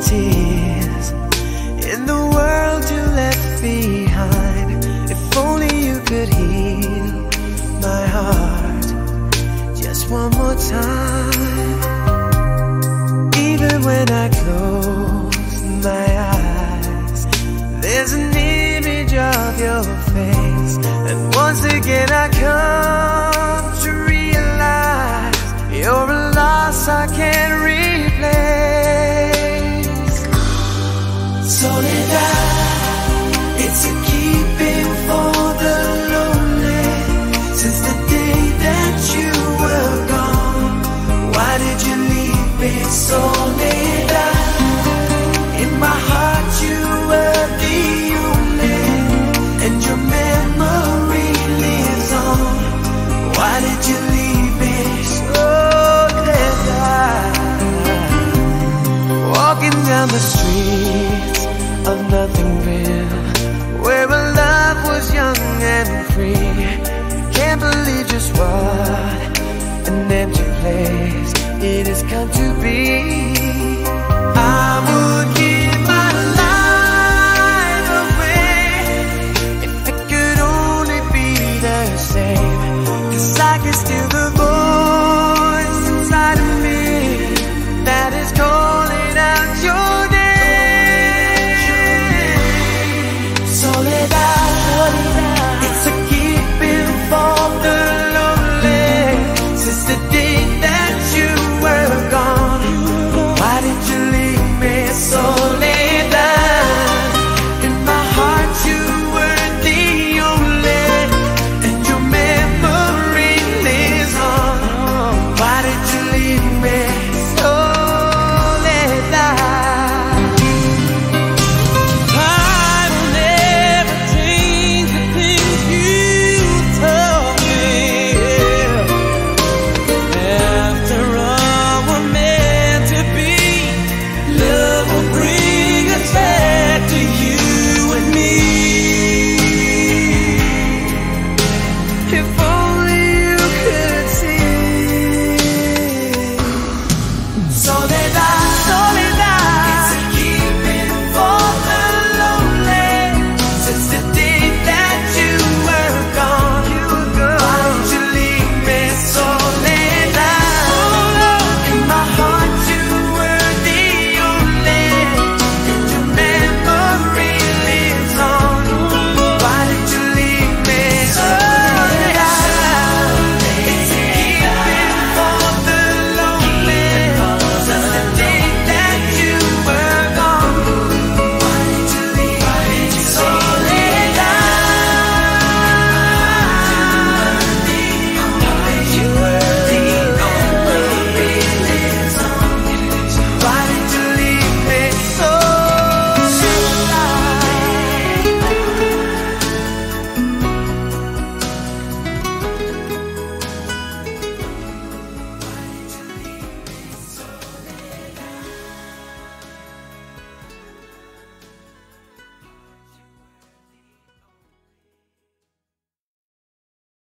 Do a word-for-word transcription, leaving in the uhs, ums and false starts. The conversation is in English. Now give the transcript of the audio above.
tears in the world you left behind. If only you could heal my heart just one more time. Even when I close my eyes, there's an image of your face, and once again I come to realize you're a loss I can't replace. Soledad, it's a keeping for the lonely. Since the day that you were gone, why did you leave me, Soledad? In my heart you were the only, and your memory lives on. Why did you leave me, Soledad? Walking down the streets of nothing real, where our love was young and free. Can't believe just what an empty place it has come to be.